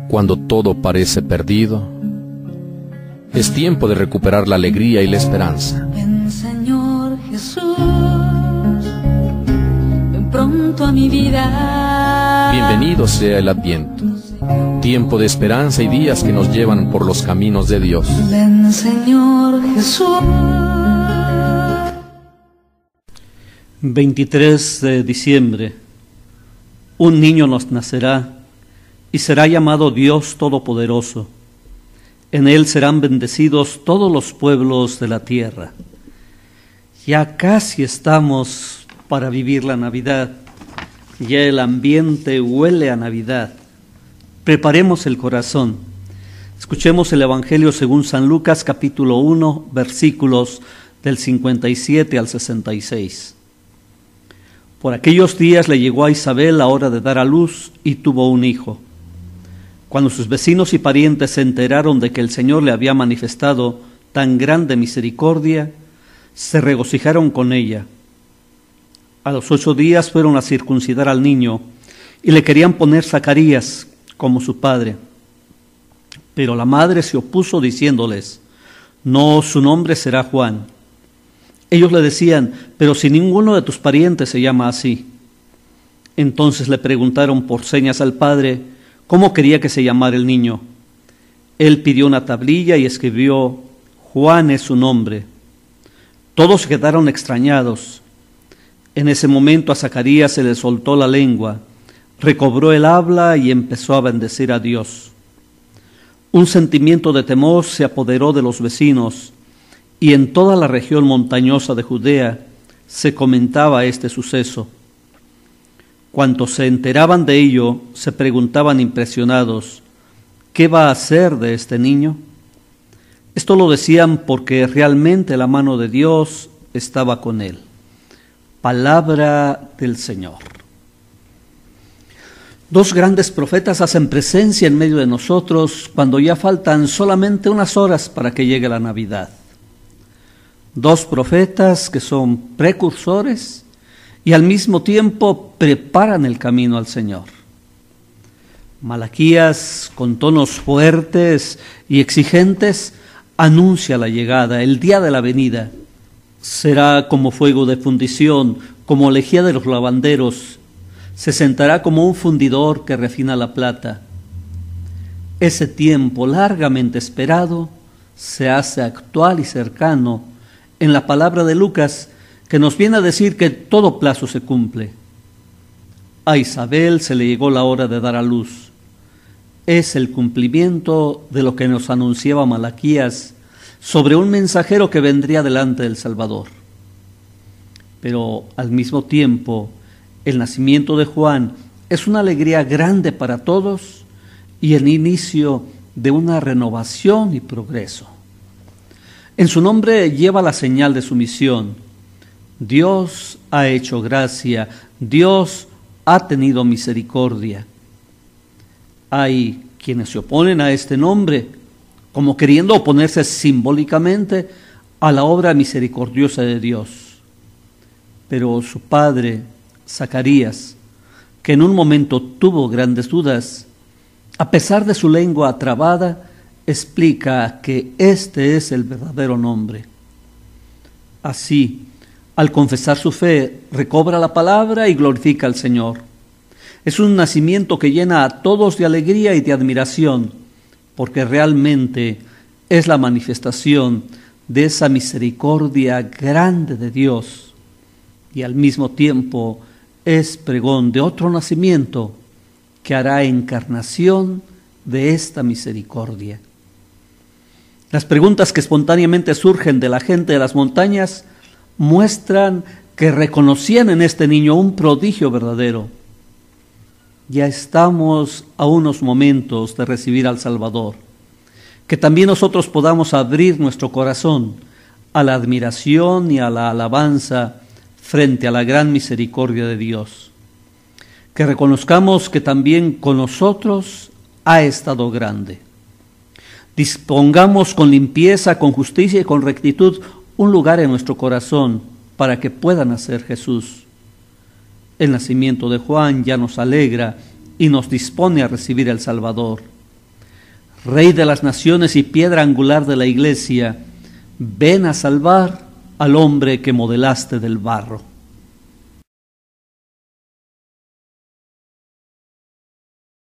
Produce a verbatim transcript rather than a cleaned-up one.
cuando todo parece perdido, es tiempo de recuperar la alegría y la esperanza. Ven, Señor Jesús, ven pronto a mi vida. Bienvenido sea el Adviento, tiempo de esperanza y días que nos llevan por los caminos de Dios. Ven, Señor Jesús. veintitrés de diciembre. Un niño nos nacerá y será llamado Dios Todopoderoso. En él serán bendecidos todos los pueblos de la tierra. Ya casi estamos para vivir la Navidad. Ya el ambiente huele a Navidad. Preparemos el corazón. Escuchemos el Evangelio según San Lucas, capítulo uno, versículos del cincuenta y siete al sesenta y seis. Por aquellos días le llegó a Isabel la hora de dar a luz y tuvo un hijo. Cuando sus vecinos y parientes se enteraron de que el Señor le había manifestado tan grande misericordia, se regocijaron con ella. A los ocho días fueron a circuncidar al niño y le querían poner Zacarías como su padre. Pero la madre se opuso diciéndoles: no, su nombre será Juan. Ellos le decían: pero si ninguno de tus parientes se llama así. Entonces le preguntaron por señas al padre cómo quería que se llamara el niño. Él pidió una tablilla y escribió: Juan es su nombre. Todos quedaron extrañados. En ese momento a Zacarías se le soltó la lengua, recobró el habla y empezó a bendecir a Dios. Un sentimiento de temor se apoderó de los vecinos, y en toda la región montañosa de Judea se comentaba este suceso. Cuantos se enteraban de ello, se preguntaban impresionados: ¿qué va a hacer de este niño? Esto lo decían porque realmente la mano de Dios estaba con él. Palabra del Señor. Dos grandes profetas hacen presencia en medio de nosotros cuando ya faltan solamente unas horas para que llegue la Navidad. Dos profetas que son precursores y al mismo tiempo preparan el camino al Señor. Malaquías, con tonos fuertes y exigentes, anuncia la llegada, el día de la venida. Será como fuego de fundición, como lejía de los lavanderos. Se sentará como un fundidor que refina la plata. Ese tiempo largamente esperado se hace actual y cercano en la palabra de Lucas, que nos viene a decir que todo plazo se cumple. A Isabel se le llegó la hora de dar a luz. Es el cumplimiento de lo que nos anunciaba Malaquías sobre un mensajero que vendría delante del Salvador. Pero al mismo tiempo, el nacimiento de Juan es una alegría grande para todos y el inicio de una renovación y progreso. En su nombre lleva la señal de su misión. Dios ha hecho gracia, Dios ha tenido misericordia. Hay quienes se oponen a este nombre, como queriendo oponerse simbólicamente a la obra misericordiosa de Dios. Pero su padre, Zacarías, que en un momento tuvo grandes dudas, a pesar de su lengua trabada, explica que este es el verdadero nombre. Así, al confesar su fe, recobra la palabra y glorifica al Señor. Es un nacimiento que llena a todos de alegría y de admiración, porque realmente es la manifestación de esa misericordia grande de Dios, y al mismo tiempo es pregón de otro nacimiento que hará encarnación de esta misericordia. Las preguntas que espontáneamente surgen de la gente de las montañas muestran que reconocían en este niño un prodigio verdadero. Ya estamos a unos momentos de recibir al Salvador. Que también nosotros podamos abrir nuestro corazón a la admiración y a la alabanza frente a la gran misericordia de Dios. Que reconozcamos que también con nosotros ha estado grande. Dispongamos con limpieza, con justicia y con rectitud un lugar en nuestro corazón para que pueda nacer Jesús. El nacimiento de Juan ya nos alegra y nos dispone a recibir al Salvador. Rey de las naciones y piedra angular de la iglesia, ven a salvar al hombre que modelaste del barro.